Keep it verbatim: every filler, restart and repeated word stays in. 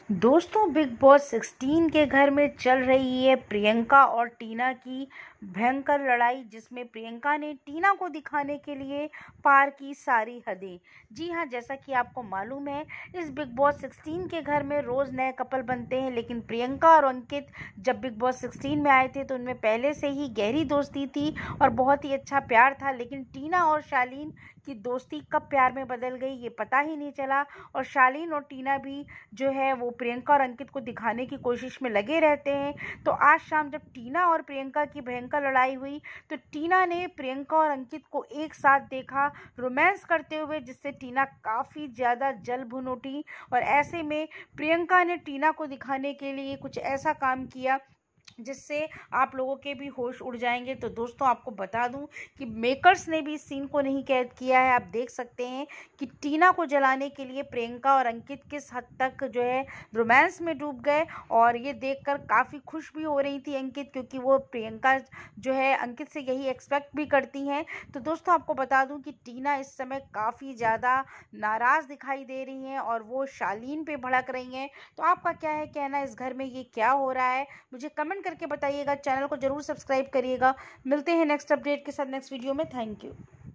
दोस्तों, big boss sixteen के घर में चल रही है प्रियंका और टीना की भयंकर लड़ाई, जिसमें प्रियंका ने टीना को दिखाने के लिए पार की सारी हदें। जी हां, जैसा कि आपको मालूम है, इस बिग बॉस सिक्सटीन के घर में रोज़ नए कपल बनते हैं, लेकिन प्रियंका और अंकित जब बिग बॉस सिक्सटीन में आए थे तो उनमें पहले से ही गहरी दोस्ती थी और बहुत ही अच्छा प्यार था। लेकिन टीना और शालीन की दोस्ती कब प्यार में बदल गई ये पता ही नहीं चला, और शालीन और टीना भी जो है वो प्रियंका और अंकित को दिखाने की कोशिश में लगे रहते हैं। तो आज शाम जब टीना और प्रियंका की भयंकर लड़ाई हुई तो टीना ने प्रियंका और अंकित को एक साथ देखा रोमांस करते हुए, जिससे टीना काफ़ी ज़्यादा जल भुन उठी। और ऐसे में प्रियंका ने टीना को दिखाने के लिए कुछ ऐसा काम किया जिससे आप लोगों के भी होश उड़ जाएंगे। तो दोस्तों, आपको बता दूं कि मेकर्स ने भी इस सीन को नहीं कैद किया है। आप देख सकते हैं कि टीना को जलाने के लिए प्रियंका और अंकित किस हद तक जो है रोमांस में डूब गए, और ये देखकर काफ़ी खुश भी हो रही थी अंकित, क्योंकि वो प्रियंका जो है अंकित से यही एक्सपेक्ट भी करती हैं। तो दोस्तों, आपको बता दूं कि टीना इस समय काफ़ी ज़्यादा नाराज़ दिखाई दे रही हैं और वो शालीन पे भड़क रही हैं। तो आपका क्या है कहना, इस घर में ये क्या हो रहा है, मुझे कमेंट करके बताइएगा। चैनल को जरूर सब्सक्राइब करिएगा। मिलते हैं नेक्स्ट अपडेट के साथ नेक्स्ट वीडियो में। Thank you.